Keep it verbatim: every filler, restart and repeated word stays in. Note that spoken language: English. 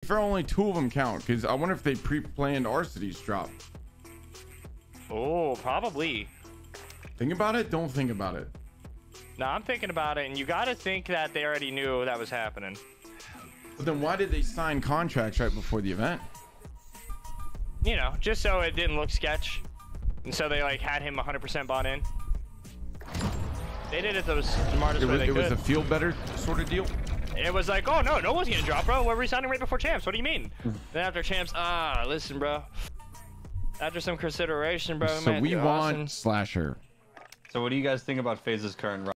fair, only two of them count, because I wonder if they pre-planned Arcitys drop. Oh, probably. Think about it. Don't think about it. No, I'm thinking about it, and you got to think that they already knew that was happening. But then why did they sign contracts right before the event? You know, just so it didn't look sketch. And so they like had him one hundred percent bought in. They did it the smartest It way was, they it could. was a feel better sort of deal. It was like, oh no, no one's gonna drop, bro. We're resigning right before champs. What do you mean? Then after champs, ah, listen, bro. After some consideration, bro. So man, we want awesome. Slasher. So what do you guys think about Faze's current run?